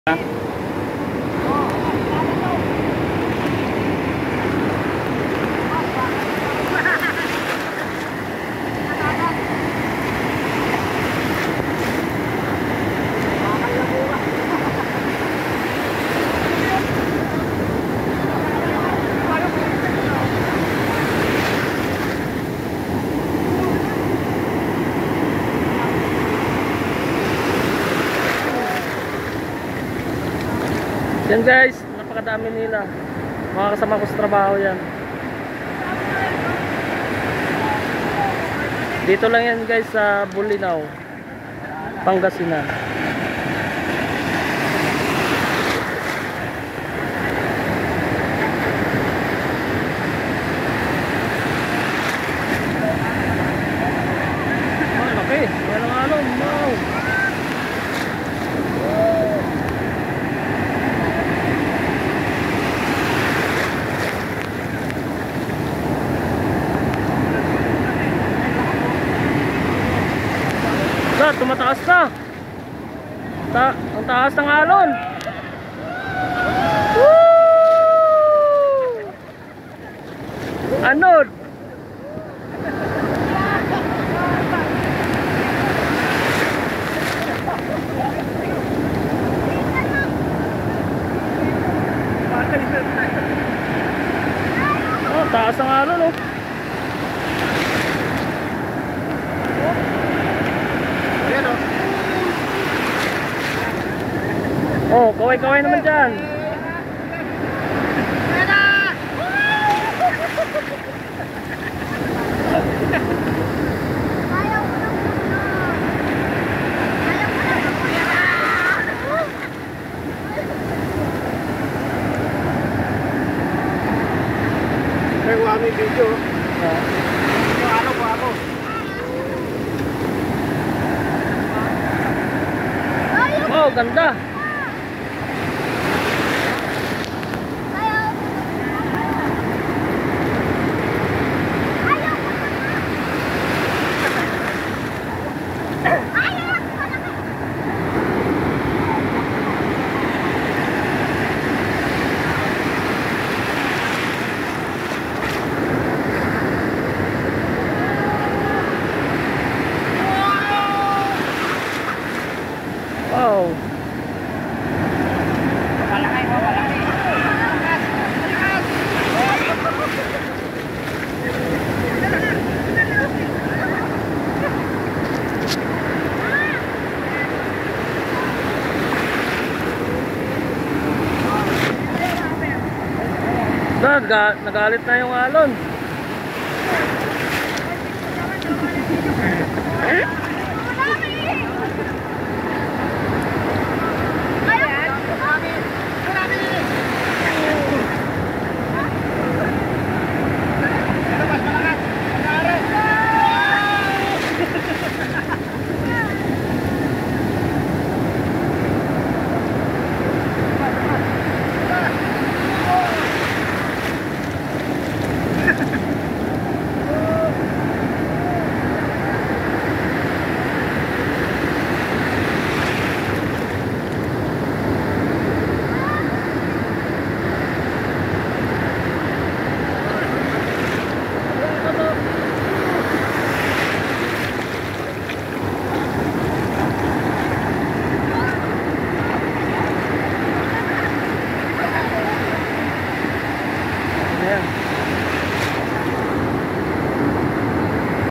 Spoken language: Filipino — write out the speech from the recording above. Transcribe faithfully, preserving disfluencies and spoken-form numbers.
Yan guys, napakadami nila. Mga kasama ko sa trabaho yan. Dito lang yan guys sa Bulinaw, Pangasinan. Oh, laki. Yan ang alon. Wow. Tumataas na. Ta ang taas ng alon. Woo! Anod. Oh, taas ng alon oh. Oh, kaway-kaway naman dyan. May wami video. Ano po ako? Oh, ganda. Wow. Malaki mo, malaki. Naga, nagalit na yung alon.